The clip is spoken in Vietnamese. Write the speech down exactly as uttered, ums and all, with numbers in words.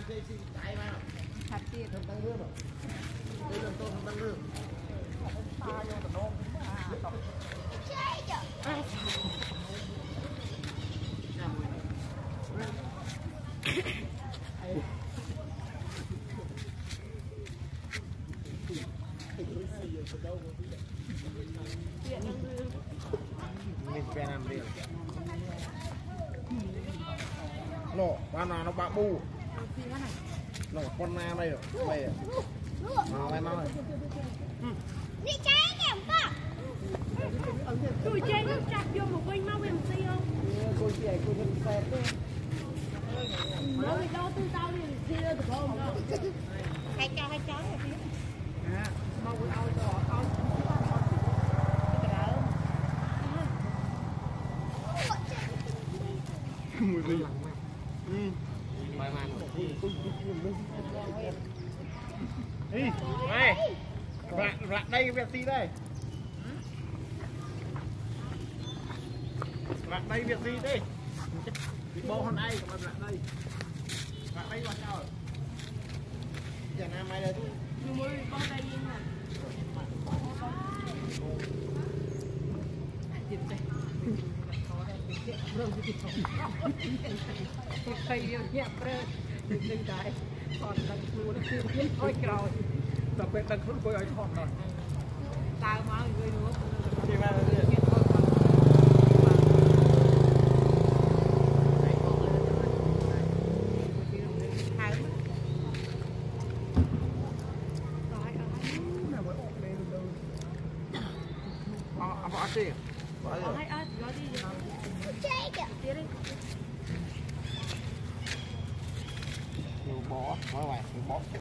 Hạt kia thằng tăng lương rồi. Đây là tôi thằng tăng lương. Ta vô tận nôm. Chết rồi. Mình phải làm điều. Nổ, con nào nó bạ bu. Nổ con na đây rồi. Đây rồi. Nào đây nói. Đi cháy kìa con. Tụi chơi nó chặt vô một bên mau em xí không? Cô chị ấy cô nhân xe thế. Nói gì đâu tôi tao đi xí được không đâu. Hai cho hai chó rồi. À, mau con ao cho ao. Mùi vị. Ừ. Bài màn. Đi, đây. Rạc, rạc đây cái việc gì đây? Rạc đây việc gì đây? Bố hôm nay còn rạc đây. Rạc đây bạn nào? Giờ nam ai đây? Mới con đây đi mà. Thầy yêu nhẹ bơ đừng đại còn đằng luôn nó ôi trời đặc biệt đằng luôn coi ơi thọt rồi Tao mà người nữa đi vào bỏ đi bỏ đi chơi kìa. bỏ bỏ ngoài bỏ